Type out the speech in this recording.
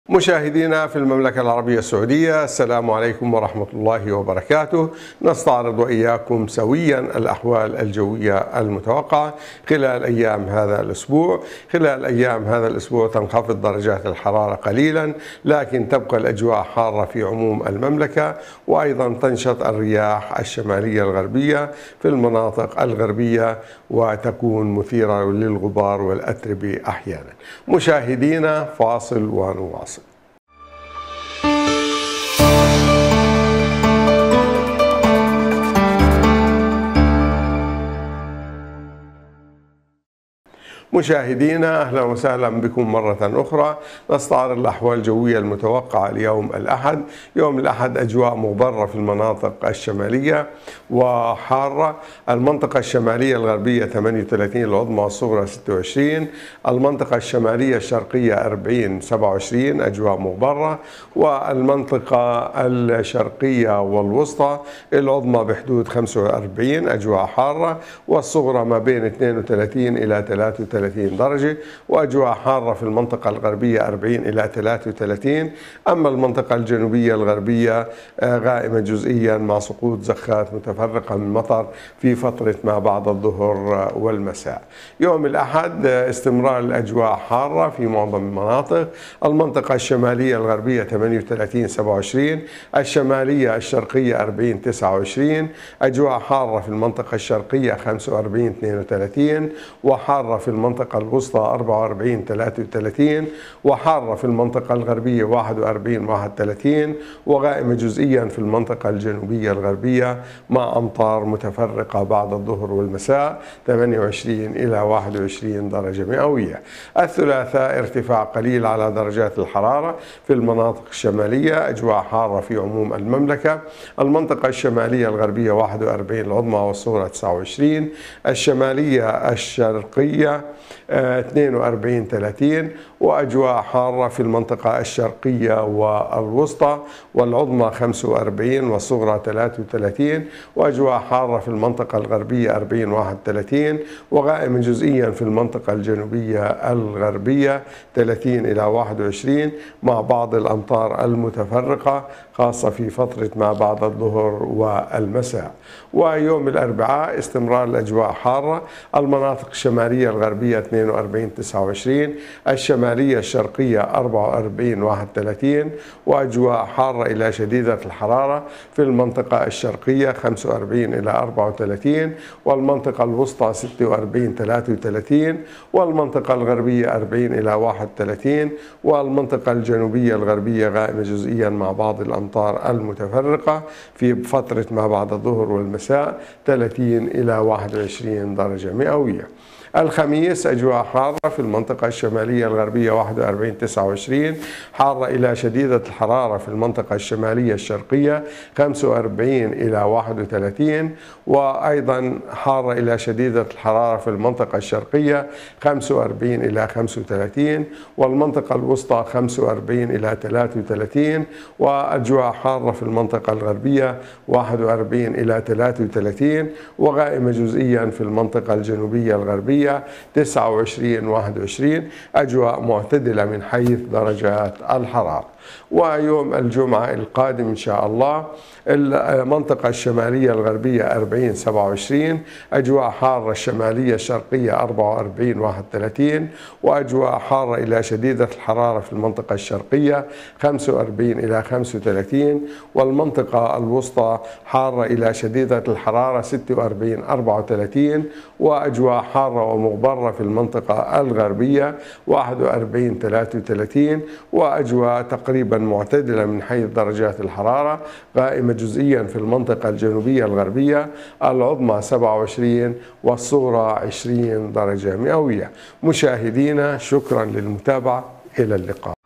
مشاهدينا في المملكة العربية السعودية، السلام عليكم ورحمة الله وبركاته. نستعرض وإياكم سويا الأحوال الجوية المتوقعة خلال أيام هذا الأسبوع. خلال أيام هذا الأسبوع تنخفض درجات الحرارة قليلا، لكن تبقى الأجواء حارة في عموم المملكة، وأيضا تنشط الرياح الشمالية الغربية في المناطق الغربية وتكون مثيرة للغبار والأتربة أحيانا. مشاهدينا، فاصل ونواصل. مشاهدينا، أهلا وسهلا بكم مرة أخرى. نستعرض الأحوال الجوية المتوقعة اليوم الأحد. يوم الأحد أجواء مغبرة في المناطق الشمالية وحارة. المنطقة الشمالية الغربية 38، العظمى والصغرى 26. المنطقة الشمالية الشرقية 40 27، أجواء مغبرة. والمنطقة الشرقية والوسطى العظمى بحدود 45، أجواء حارة، والصغرى ما بين 32 إلى 33 درجة، وأجواء حارة في المنطقة الغربية 40 إلى 33. أما المنطقة الجنوبية الغربية غائمة جزئيا مع سقوط زخات متفرقة من مطر في فترة ما بعد الظهر والمساء. يوم الأحد استمرار الأجواء حارة في معظم المناطق. المنطقة الشمالية الغربية 38 27، الشمالية الشرقية 40 29، أجواء حارة في المنطقة الشرقية 45 32، وحارة في المنطقة الوسطى 44 33، وحارة في المنطقة الغربية 41 31، وغائمة جزئيا في المنطقة الجنوبية الغربية مع أمطار متفرقة بعد الظهر والمساء 28 إلى 21 درجة مئوية. الثلاثاء ارتفاع قليل على درجات الحرارة في المناطق الشمالية، أجواء حارة في عموم المملكة. المنطقة الشمالية الغربية 41، العظمى والصغرى 29، الشمالية الشرقية 42 30، وأجواء حارة في المنطقة الشرقية والوسطى، والعظمى 45 والصغرى 33، وأجواء حارة في المنطقة الغربية 40 31، وغائم جزئيا في المنطقة الجنوبية الغربية 30 إلى 21 مع بعض الأمطار المتفرقة خاصة في فترة ما بعد الظهر والمساء. ويوم الأربعاء استمرار الأجواء حارة. المناطق الشمالية الغربية 42 29، الشمالية الشرقية 44 31، وأجواء حارة إلى شديدة الحرارة في المنطقة الشرقية 45 إلى 34، والمنطقة الوسطى 46 33، والمنطقة الغربية 40 إلى 31، والمنطقة الجنوبية الغربية غائمة جزئيا مع بعض الأمطار المتفرقة في فترة ما بعد الظهر والمساء 30 إلى 21 درجة مئوية. الخميس أجواء حارة في المنطقة الشمالية الغربية 41 29، حارة إلى شديدة الحرارة في المنطقة الشمالية الشرقية 45 إلى 31، وأيضا حارة إلى شديدة الحرارة في المنطقة الشرقية 45 إلى 35، والمنطقة الوسطى 45 إلى 33، وأجواء حارة في المنطقة الغربية 41 إلى 33، وغائمة جزئيا في المنطقة الجنوبية الغربية 29 21، أجواء معتدلة من حيث درجات الحرارة. ويوم الجمعة القادم إن شاء الله المنطقة الشمالية الغربية 40 27، أجواء حارة الشمالية الشرقية 44 31، وأجواء حارة إلى شديدة الحرارة في المنطقة الشرقية 45 إلى 35، والمنطقة الوسطى حارة إلى شديدة الحرارة 46 34، وأجواء حارة ومغبرة في المنطقة الغربية 41 33، وأجواء تقريبا معتدلة من حيث درجات الحرارة غائمة جزئيا في المنطقة الجنوبية الغربية، العظمى 27 والصغرى 20 درجة مئوية. مشاهدينا، شكرا للمتابعة، إلى اللقاء.